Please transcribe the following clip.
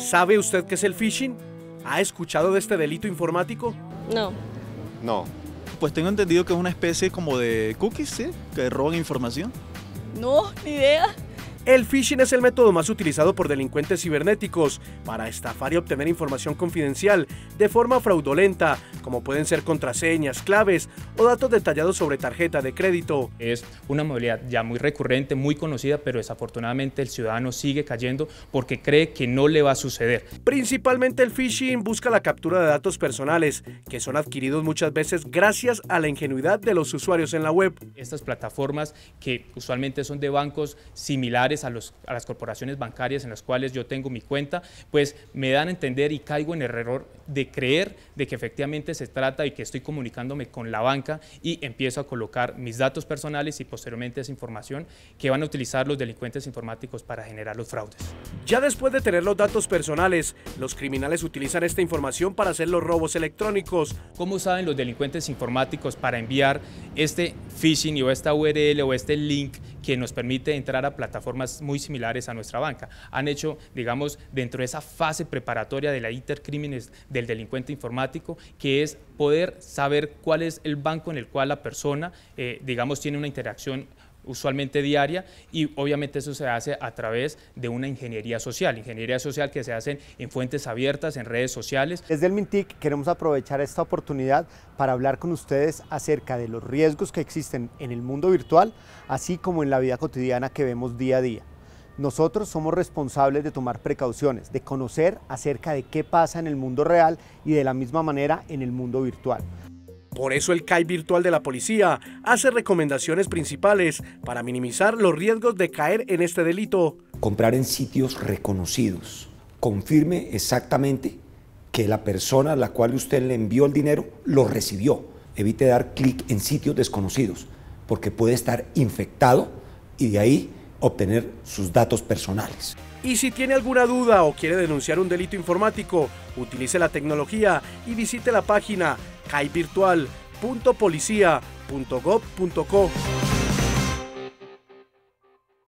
¿Sabe usted qué es el phishing? ¿Ha escuchado de este delito informático? No. No. Pues tengo entendido que es una especie como de cookies, ¿sí? Que roban información. No, ni idea. El phishing es el método más utilizado por delincuentes cibernéticos para estafar y obtener información confidencial de forma fraudulenta, como pueden ser contraseñas, claves o datos detallados sobre tarjeta de crédito. Es una modalidad ya muy recurrente, muy conocida, pero desafortunadamente el ciudadano sigue cayendo porque cree que no le va a suceder. Principalmente el phishing busca la captura de datos personales, que son adquiridos muchas veces gracias a la ingenuidad de los usuarios en la web. Estas plataformas que usualmente son de bancos similares a las corporaciones bancarias en las cuales yo tengo mi cuenta, pues me dan a entender y caigo en el error de creer de que efectivamente se trata y que estoy comunicándome con la banca y empiezo a colocar mis datos personales y posteriormente esa información que van a utilizar los delincuentes informáticos para generar los fraudes. Ya después de tener los datos personales, los criminales utilizan esta información para hacer los robos electrónicos. ¿Cómo saben los delincuentes informáticos para enviar este phishing o esta URL o este link que nos permite entrar a plataformas muy similares a nuestra banca? Han hecho, digamos, dentro de esa fase preparatoria de la intercrímenes del delincuente informático, que es poder saber cuál es el banco en el cual la persona, digamos, tiene una interacción usualmente diaria, y obviamente eso se hace a través de una ingeniería social que se hace en fuentes abiertas, en redes sociales. Desde el Mintic queremos aprovechar esta oportunidad para hablar con ustedes acerca de los riesgos que existen en el mundo virtual, así como en la vida cotidiana que vemos día a día. Nosotros somos responsables de tomar precauciones, de conocer acerca de qué pasa en el mundo real y de la misma manera en el mundo virtual. Por eso el CAI virtual de la policía hace recomendaciones principales para minimizar los riesgos de caer en este delito. Comprar en sitios reconocidos. Confirme exactamente que la persona a la cual usted le envió el dinero lo recibió. Evite dar clic en sitios desconocidos porque puede estar infectado y de ahí obtener sus datos personales. Y si tiene alguna duda o quiere denunciar un delito informático, utilice la tecnología y visite la página caivirtual.policia.gov.co.